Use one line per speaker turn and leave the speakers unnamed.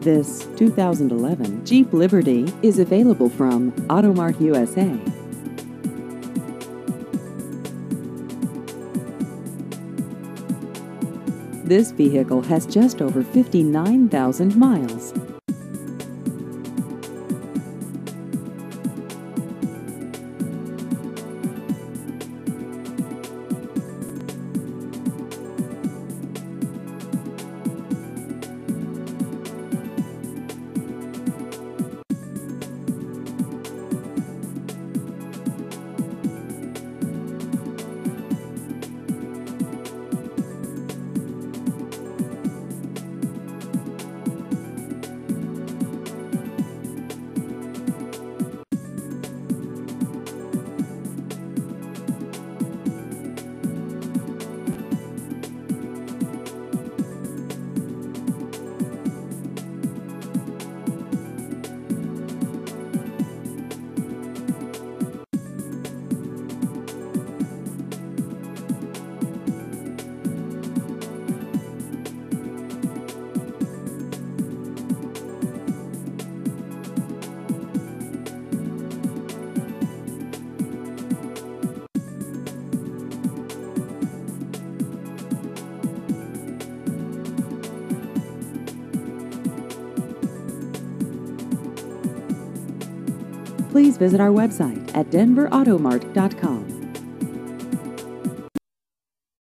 This 2011 Jeep Liberty is available from Automart USA. This vehicle has just over 59,000 miles. Please visit our website at denverautomart.com.